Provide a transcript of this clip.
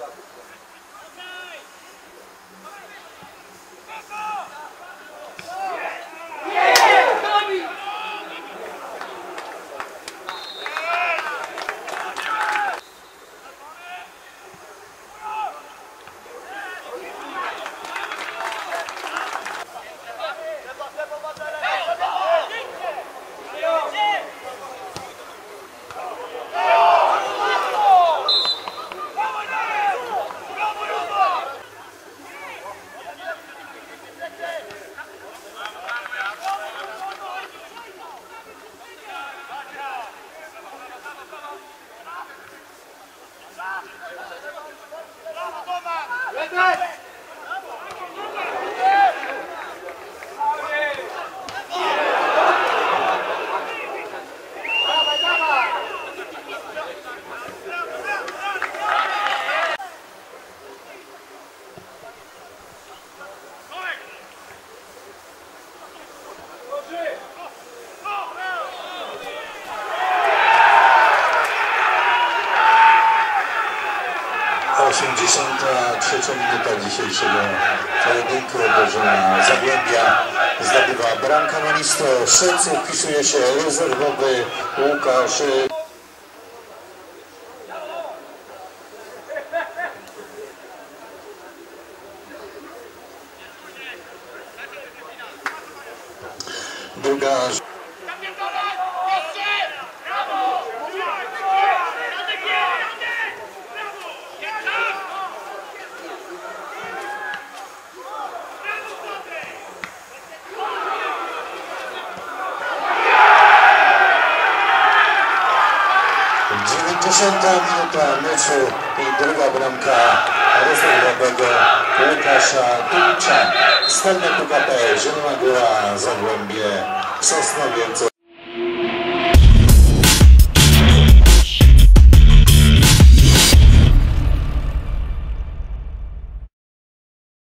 Trzecia minuta dzisiejszego pojedynku. Drużyna Zagłębia zdobywa bramkę na listę. Szewcu wpisuje się rezerwowy Łukasz. Druga. 90 minuta meczu i druga bramka rezerwowego Łukasza Tulicza. Stelne PKP, Zielona Góra, Zagłębie, Sosnowiec.